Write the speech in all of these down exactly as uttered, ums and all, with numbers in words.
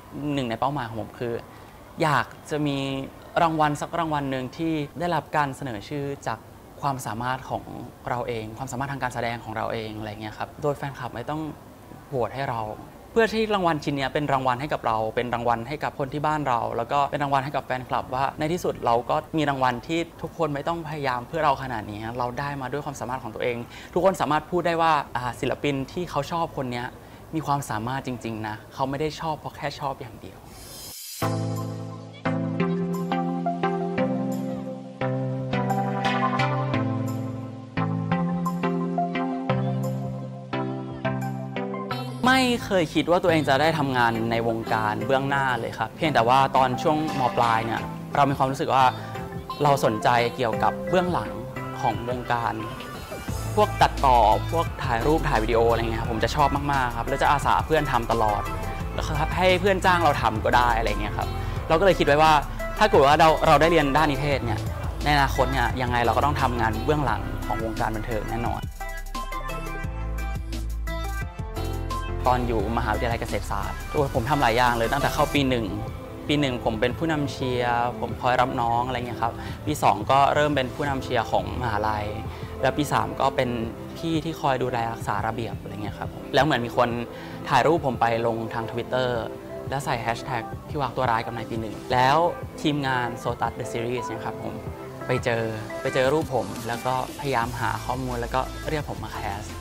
หนึ่งในเป้าหมายของผมคืออยากจะมีรางวัลสักรางวัลหนึ่งที่ได้รับการเสนอชื่อจากความสามารถของเราเองความสามารถทางการแสดงของเราเองอะไรเงี้ยครับโดยแฟนคลับไม่ต้องโหวตให้เราเพื่อที่รางวัลชิ้นนี้เป็นรางวัลให้กับเราเป็นรางวัลให้กับคนที่บ้านเราแล้วก็เป็นรางวัลให้กับแฟนคลับว่าในที่สุดเราก็มีรางวัลที่ทุกคนไม่ต้องพยายามเพื่อเราขนาดนี้เราได้มาด้วยความสามารถของตัวเองทุกคนสามารถพูดได้ว่าศิลปินที่เขาชอบคนนี้มีความสามารถจริงๆนะเขาไม่ได้ชอบเพราะแค่ชอบอย่างเดียวไม่เคยคิดว่าตัวเองจะได้ทำงานในวงการเบื้องหน้าเลยครับเพียงแต่ว่าตอนช่วงม.ปลายเนี่ยเรามีความรู้สึกว่าเราสนใจเกี่ยวกับเบื้องหลังของวงการพวกตัดต่อพวกถ่ายรูปถ่ายวิดีโออะไรเงี้ยผมจะชอบมากๆครับแล้วจะอาสาเพื่อนทำตลอดแล้วให้เพื่อนจ้างเราทำก็ได้อะไรเงี้ยครับเราก็เลยคิดไว้ว่าถ้าเกิดว่าเราเราได้เรียนด้านนิเทศเนี่ยในอนาคตเนี่ยยังไงเราก็ต้องทำงานเบื้องหลังของวงการบันเทิงแน่นอนตอนอยู่มหาวิทยาลัยเกษตรศาสตร์ผมทำหลายอย่างเลยตั้งแต่เข้าปีหนึ่งปีหนึ่งผมเป็นผู้นำเชียร์ผมคอยรับน้องอะไรเงี้ยครับปีสองก็เริ่มเป็นผู้นำเชียร์ของมหาลัยแล้วปีสามก็เป็นพี่ที่คอยดูแลรักษาระเบียบอะไรเงี้ยครับแล้วเหมือนมีคนถ่ายรูปผมไปลงทาง ทวิตเตอร์ แล้วใส่แฮชแท็กพี่วากตัวร้ายกับนายปีหนึ่งแล้วทีมงาน Sotus the Series นะครับผมไปเจอไปเจอรูปผมแล้วก็พยายามหาข้อมูลแล้วก็เรียกผมมาแคส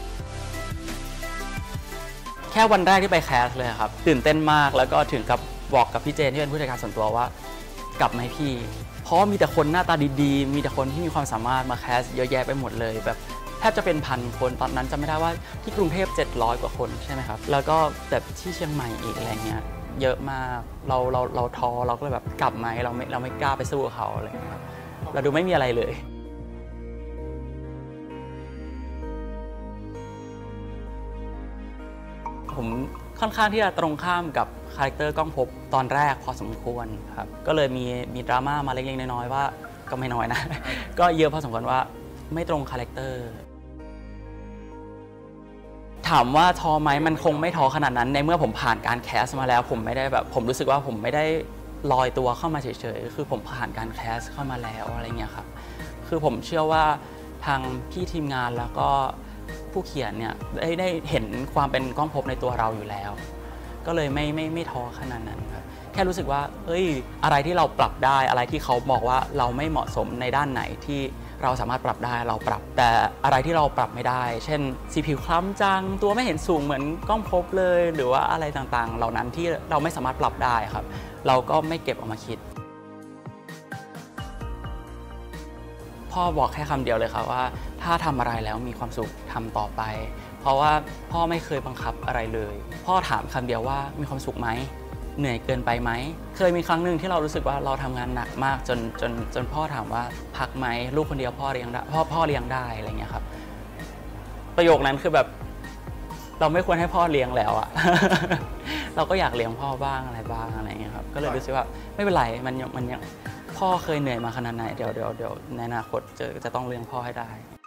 แค่วันแรกที่ไปแคสเลยครับตื่นเต้นมากแล้วก็ถึงกับบอกกับพี่เจนที่เป็นผู้จัดการส่วนตัวว่ากลับมาให้พี่เพราะมีแต่คนหน้าตาดีๆมีแต่คนที่มีความสามารถมาแคสเยอะแยะไปหมดเลยแบบแทบจะเป็นพันคนตอนนั้นจำไม่ได้ว่าที่กรุงเทพเจ็ดร้อยกว่าคนใช่ไหมครับแล้วก็แบบที่เชียงใหม่อีกอะไรเงี้ยเยอะมากเราเราเราท้อเราก็เลยแบบกลับมาเราไม่เราไม่กล้าไปสู้กับเขาอะไรเงี้ยเราดูไม่มีอะไรเลยผมค่อนข้างที่จะตรงข้ามกับคาแรคเตอร์ก้องภพตอนแรกพอสมควรครับก็เลยมีมีดราม่ามาเล็กๆน้อยๆว่าก็ไม่น้อยนะ ก็เยอะพอสมควรว่าไม่ตรงคาแรคเตอร์ถามว่าท้อไหมมันคงไม่ท้อขนาดนั้นในเมื่อผมผ่านการแคสมาแล้วผมไม่ได้แบบผมรู้สึกว่าผมไม่ได้ลอยตัวเข้ามาเฉยๆคือผมผ่านการแคสเข้ามาแล้วอะไรเงี้ยครับคือผมเชื่อว่าทางพี่ทีมงานแล้วก็ผู้เขียนเนี่ยได้ได้เห็นความเป็นก้องภพในตัวเราอยู่แล้วก็เลยไม่ไม่ไม่ท้อขนาดนั้นครับแค่รู้สึกว่าเอ้ยอะไรที่เราปรับได้อะไรที่เขาบอกว่าเราไม่เหมาะสมในด้านไหนที่เราสามารถปรับได้เราปรับแต่อะไรที่เราปรับไม่ได้เช่นสีผิวคล้ำจังตัวไม่เห็นสูงเหมือนก้องภพเลยหรือว่าอะไรต่างๆเหล่านั้นที่เราไม่สามารถปรับได้ครับเราก็ไม่เก็บออกมาคิดพ่อบอกแค่คำเดียวเลยครับว่าถ้าทำอะไรแล้วมีความสุขทำต่อไปเพราะว่าพ่อไม่เคยบังคับอะไรเลยพ่อถามคำเดียวว่ามีความสุขไหมเหนื่อยเกินไปไหมเคยมีครั้งหนึ่งที่เรารู้สึกว่าเราทำงานหนักมากจนจนจนพ่อถามว่าพักไหมลูกคนเดียวพ่อเลี้ยงได้พ่อพ่อเลี้ยงได้อะไรเงี้ยครับประโยคนั้นคือแบบเราไม่ควรให้พ่อเลี้ยงแล้วอะ เราก็อยากเลี้ยงพ่อบ้างอะไรบ้างอะไรเงี้ยครับก็เลยรู้สึกว่าไม่เป็นไรมันมันยังพ่อเคยเหนื่อยมาขนาดไหนเดี๋ยวเดี๋ยวเดี๋ยวในอนาคตจะจะต้องเลี้ยงพ่อให้ได้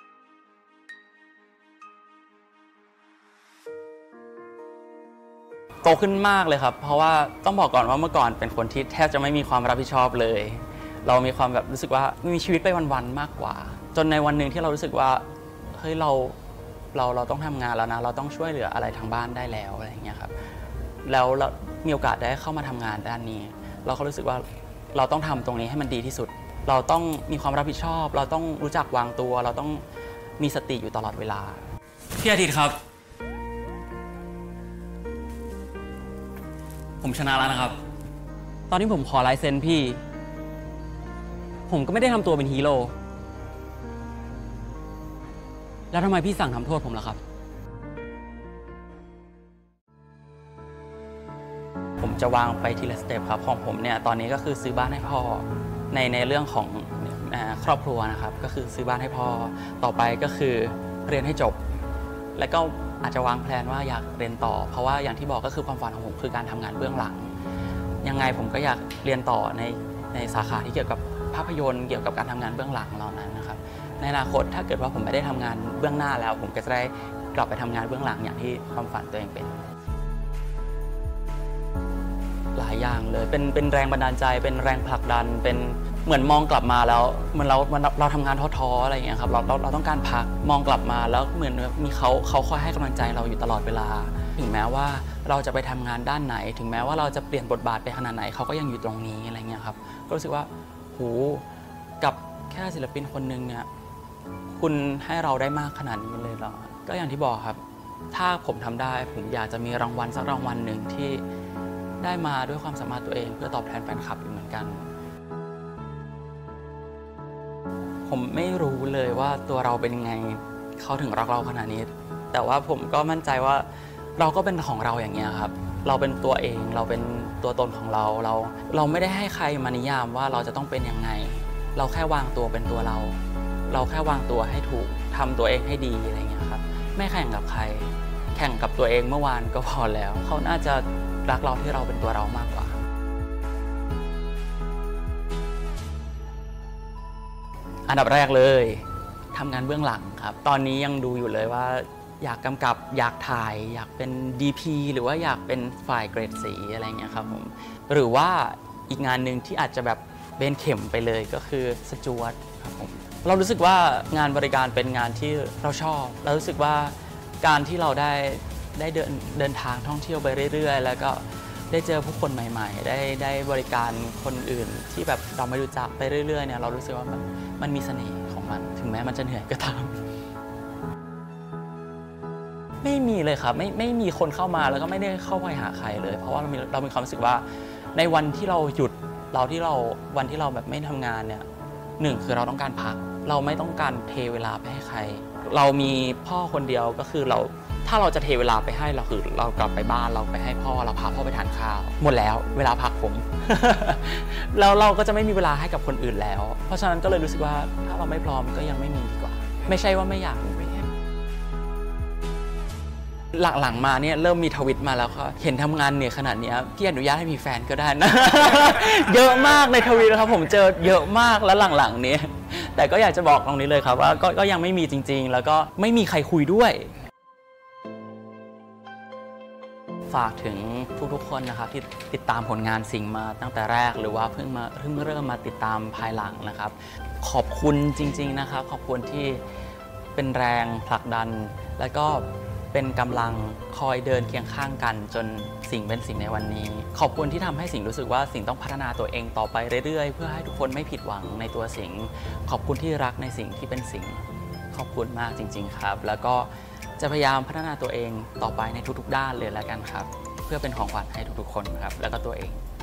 โตขึ้นมากเลยครับเพราะว่าต้องบอกก่อนว่าเมื่อก่อนเป็นคนที่แทบจะไม่มีความรับผิดชอบเลยเรามีความแบบรู้สึกว่ามีชีวิตไปวันๆมากกว่าจนในวันหนึ่งที่เรารู้สึกว่าเฮ้ยเราเราเราต้องทำงานแล้วนะเราต้องช่วยเหลืออะไรทางบ้านได้แล้วอะไรอย่างเงี้ยครับแล้วเรามีโอกาสได้เข้ามาทำงานด้านนี้เราก็รู้สึกว่าเราต้องทำตรงนี้ให้มันดีที่สุดเราต้องมีความรับผิดชอบเราต้องรู้จักวางตัวเราต้องมีสติอยู่ตลอดเวลาพี่อาทิตย์ครับผมชนะแล้วนะครับตอนนี้ผมขอลายเซ็นพี่ผมก็ไม่ได้ทำตัวเป็นฮีโร่แล้วทำไมพี่สั่งทำโทษผมล่ะครับผมจะวางไปทีละสเต็ปครับของผมเนี่ยตอนนี้ก็คือซื้อบ้านให้พ่อในในเรื่องของครอบครัวนะครับก็คือซื้อบ้านให้พ่อต่อไปก็คือเรียนให้จบแล้วก็อาจจะวางแผนว่าอยากเรียนต่อเพราะว่าอย่างที่บอกก็คือความฝันของผมคือการทำงานเบื้องหลังยังไงผมก็อยากเรียนต่อในในสาขาที่เกี่ยวกับภาพยนตร์เกี่ยวกับการทำงานเบื้องหลังเหล่านั้นนะครับในอนาคตถ้าเกิดว่าผมไม่ได้ทำงานเบื้องหน้าแล้วผมก็จะได้กลับไปทำงานเบื้องหลังอย่างที่ความฝันตัวเองเป็นายอย่างเลยเป็นเป็นแรงบันดาลใจเป็นแรงผลักดันเป็นเหมือนมองกลับมาแล้วเหมือนเราเราทำงานท้อๆอะไรอย่างเงี้ยครับเราเราเราต้องการพักมองกลับมาแล้วเหมือนมีเขาเขาคอยให้กำลังใจเราอยู่ตลอดเวลาถึงแม้ว่าเราจะไปทำงานด้านไหนถึงแม้ว่าเราจะเปลี่ยนบทบาทไปขนาดไหนเขาก็ยังอยู่ตรงนี้อะไรเงี้ยครับก็รู้สึกว่าโหกับแค่ศิลปินคนหนึ่งเนี่ยคุณให้เราได้มากขนาดนี้เลยเหรอก็อย่างที่บอกครับถ้าผมทำได้ผมอยากจะมีรางวัลสักรางวัลหนึ่งที่ได้มาด้วยความสามารถตัวเองเพื่อตอบแทนแฟนคลับอีกเหมือนกันผมไม่รู้เลยว่าตัวเราเป็นยังไงเขาถึงรักเราขนาดนี้แต่ว่าผมก็มั่นใจว่าเราก็เป็นของเราอย่างเงี้ยครับเราเป็นตัวเองเราเป็นตัวตนของเราเราเราไม่ได้ให้ใครมานิยามว่าเราจะต้องเป็นยังไงเราแค่วางตัวเป็นตัวเราเราแค่วางตัวให้ถูกทำตัวเองให้ดีอะไรเงี้ยครับไม่แข่งกับใครแข่งกับตัวเองเมื่อวานก็พอแล้วเขาน่าจะรักเราที่เราเป็นตัวเรามากกว่าอันดับแรกเลยทำงานเบื้องหลังครับตอนนี้ยังดูอยู่เลยว่าอยากกำกับอยากถ่ายอยากเป็น ดี พี หรือว่าอยากเป็นฝ่ายเกรดสีอะไรเงี้ยครับผมหรือว่าอีกงานหนึ่งที่อาจจะแบบเบนเข็มไปเลยก็คือสจวตครับผมเรารู้สึกว่างานบริการเป็นงานที่เราชอบเรารู้สึกว่าการที่เราได้ได้เดินเดินทางท่องเที่ยวไปเรื่อยๆแล้วก็ได้เจอผู้คนใหม่ๆได้ได้บริการคนอื่นที่แบบเราไม่รู้จักไปเรื่อยๆเนี่ยเรารู้สึกว่ามันมันมีเสน่ห์ของมันถึงแม้มันจะเหนื่อยก็ตามไม่มีเลยครับไม่ไม่มีคนเข้ามาแล้วก็ไม่ได้เข้าไปหาใครเลยเพราะว่าเรามีเรามีความรู้สึกว่าในวันที่เราหยุดเราที่เราวันที่เราแบบไม่ทำงานเนี่ยหนึ่งคือเราต้องการพักเราไม่ต้องการเทเวลาไปให้ใครเรามีพ่อคนเดียวก็คือเราถ้าเราจะเทเวลาไปให้เราคือเรากลับไปบ้านเราไปให้พ่อเราพาพ่อไปทานข้าวหมดแล้วเวลาพักผม แล้วเราก็จะไม่มีเวลาให้กับคนอื่นแล้วเพราะฉะนั้นก็เลยรู้สึกว่าถ้าเราไม่พร้อมก็ยังไม่มีดีกว่าไม่ใช่ว่าไม่อยากมีหลังๆมาเนี่ยเริ่มมีทวิตมาแล้วค่ะเห็นทำงานเหนื่อยขนาดนี้พี่อนุญาตให้มีแฟนก็ได้นะ เยอะมากในทวิตนะครับผมเจอเยอะมากแล้วหลังๆนี้แต่ก็อยากจะบอกตรงนี้เลยครับว่าก็ก็ยังไม่มีจริงๆแล้วก็ไม่มีใครคุยด้วยฝากถึงทุกๆคนนะครับที่ติดตามผลงานสิ่งมาตั้งแต่แรกหรือว่าเพิ่งมาเพิ่งเริ่มมาติดตามภายหลังนะครับขอบคุณจริงๆนะครับขอบคุณที่เป็นแรงผลักดันแล้วก็เป็นกำลังคอยเดินเคียงข้างกันจนสิ่งเป็นสิ่งในวันนี้ขอบคุณที่ทำให้สิ่งรู้สึกว่าสิ่งต้องพัฒนาตัวเองต่อไปเรื่อยๆเพื่อให้ทุกคนไม่ผิดหวังในตัวสิ่งขอบคุณที่รักในสิ่งที่เป็นสิ่งขอบคุณมากจริงๆครับแล้วก็จะพยายามพัฒนาตัวเองต่อไปในทุกๆด้านเลยแล้วกันครับเพื่อเป็นของขวัญให้ทุกๆคนครับแล้วก็ตัวเอง